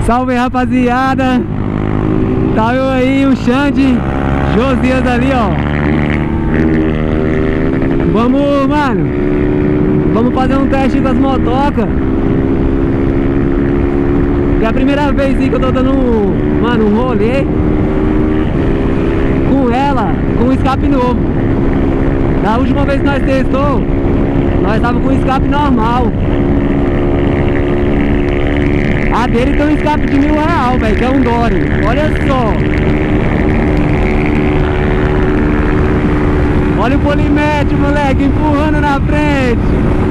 Salve, rapaziada. Tá eu aí, o Xande, Josias ali, ó. Vamos, mano. Vamos fazer um teste com as motocas. É a primeira vez que eu tô dando um rolê com ela, com um escape novo. Da última vez que nós testou, nós tava com um escape normal. A dele tem um escape de R$1.000, velho, que é um Dory. Olha só. Olha o polimete, moleque, empurrando na frente.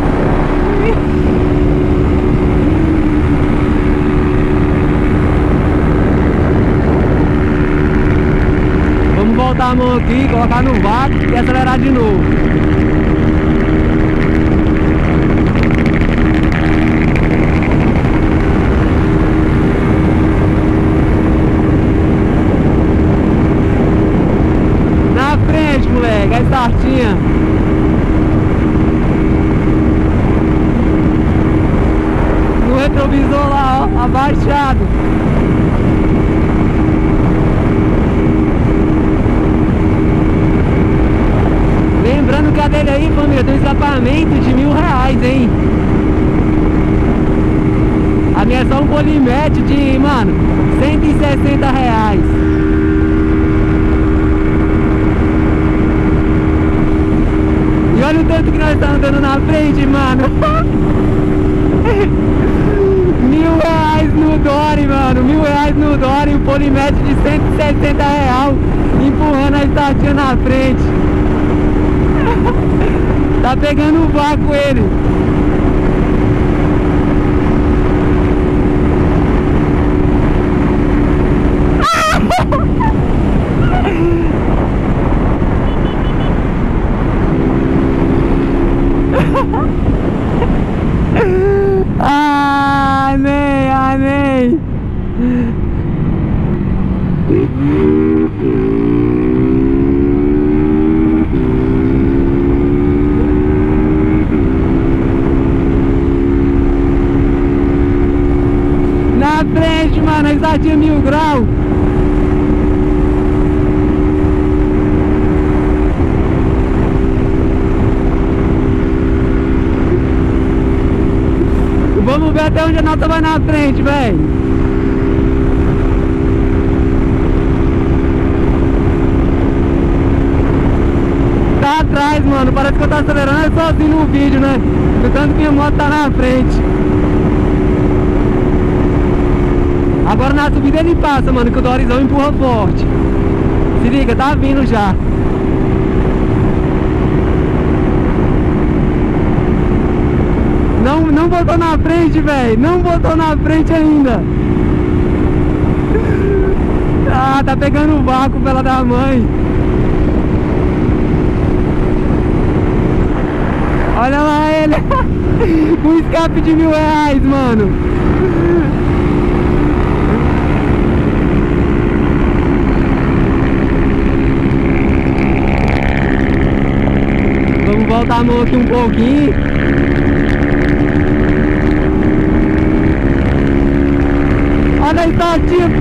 Vamos voltar a mão aqui, colocar no vácuo e acelerar de novo. Moleque, a startinha. No retrovisor lá, ó, abaixado. Lembrando que a dele aí, família, tem um escapamento de R$1.000, hein? A minha é só um polimete de, mano, R$160. E olha o tanto que nós estamos andando na frente, mano. R$1.000 no Dory, mano. R$1.000 no Dory, um polimete de R$160, empurrando a startinha na frente. Tá pegando o vácuo ele. Amém, amém. Na frente, mano, já tinha 1000 graus. Vamos ver até onde a nota vai na frente, velho. Tá atrás, mano. Parece que eu tô acelerando sozinho no vídeo, né? Do tanto que minha moto tá na frente. Agora na subida ele passa, mano, que o Dorizão empurra forte. Se liga, tá vindo já. Não botou na frente, velho. Não botou na frente ainda. Ah, tá pegando o vácuo pela da mãe. Olha lá ele. Um escape de R$1.000, mano. Vamos voltar a mão aqui um pouquinho. Olha aí, tá tipo.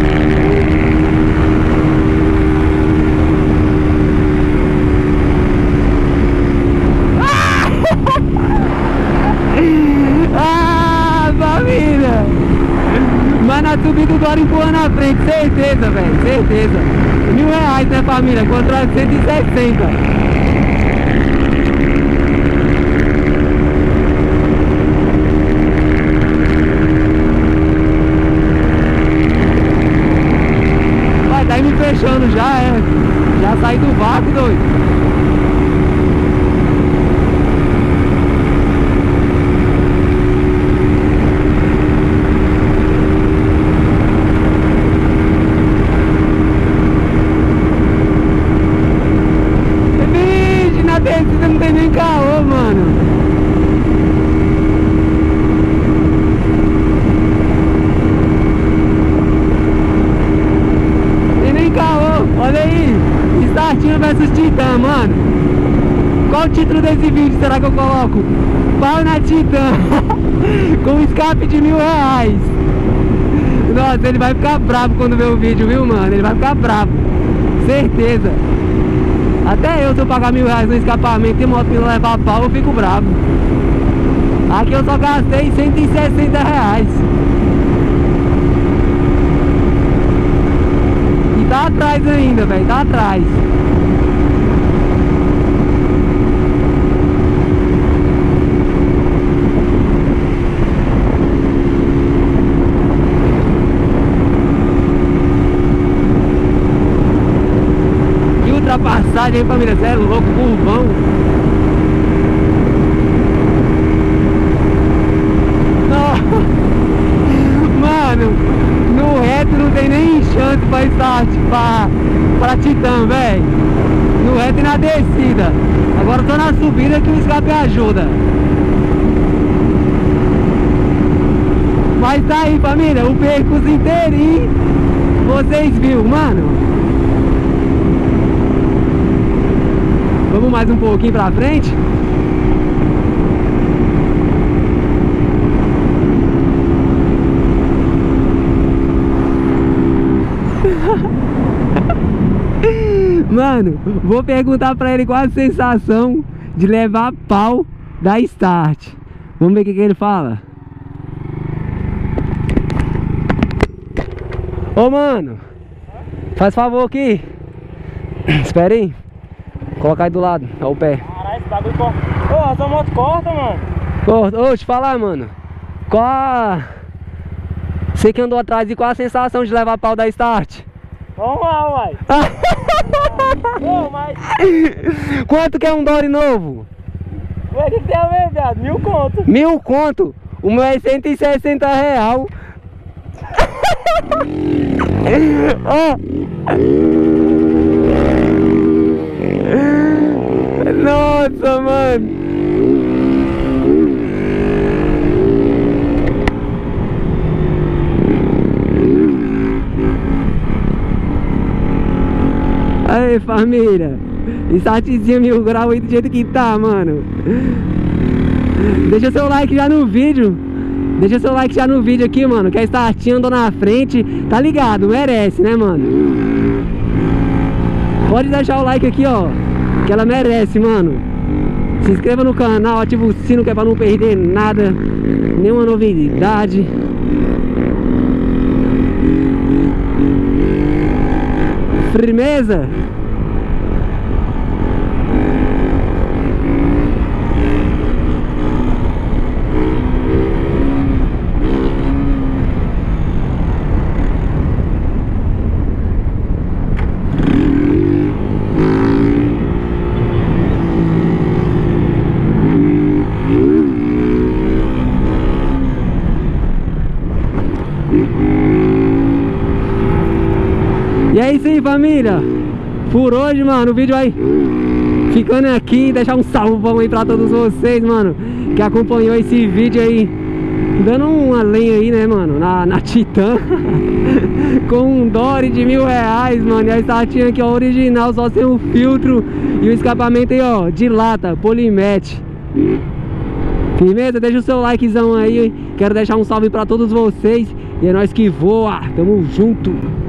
Ah, família. Mas na subida o Dory empurra na frente, certeza, velho, certeza. R$1.000, né, família? Contra 160. Tá me fechando já, é. Já saí do vácuo, doido. Vixe, na descida não tem nem caô, mano. Olha aí, Startinho versus Titan, mano. Qual o título desse vídeo será que eu coloco? Pau na Titan. Com escape de R$1.000. Nossa, ele vai ficar bravo quando ver o vídeo, viu, mano? Ele vai ficar bravo. Certeza. Até eu, se eu pagar R$1000 no escapamento e moto me levar pau, eu fico bravo. Aqui eu só gastei R$160. E tá atrás ainda, velho, tá atrás. Que ultrapassagem, hein, família? Cê é louco, curvão. Mano, no reto não tem nem chance pra start, pra Titan, velho. No reto e na descida. Agora tô na subida que o escape ajuda. Mas tá aí, família, o percurso inteirinho vocês viram, mano. Vamos mais um pouquinho pra frente. Mano, vou perguntar pra ele qual a sensação de levar pau da start. Vamos ver o que ele fala. Ô, mano, faz favor aqui. Espera aí. Coloca aí do lado, ó o pé. Caralho, esse bagulho corta. Ô, essa moto corta, mano. Corta. Ô, te falar, mano. Qual a... Você que andou atrás, e qual a sensação de levar pau da start? Vamos lá, uai. Ô, mas... Quanto que é um Dory novo? Ué, o que tem a ver, viado? 1000 conto. 1000 conto? O meu é R$160. Ó. Nossa, mano. Aí, família, startzinha 1000 graus aí do jeito que tá, mano. Deixa seu like já no vídeo. Deixa seu like já no vídeo aqui, mano, que a startinha andou na frente. Tá ligado, merece, né, mano? Pode deixar o like aqui, ó, que ela merece, mano. Se inscreva no canal, ativa o sino que é pra não perder nada, nenhuma novidade. Firmeza? E é isso aí, família. Por hoje, mano, o vídeo aí ficando aqui. Deixar um salvão aí pra todos vocês, mano, que acompanhou esse vídeo aí, dando uma lenha aí, né, mano, na Titan. Com um Dory de R$1000, mano. E a startinha aqui, ó, original, só sem o filtro. E o escapamento aí, ó, de lata, Polimete. Firmeza? Deixa o seu likezão aí. Quero deixar um salve pra todos vocês. E é nóis que voa. Tamo junto.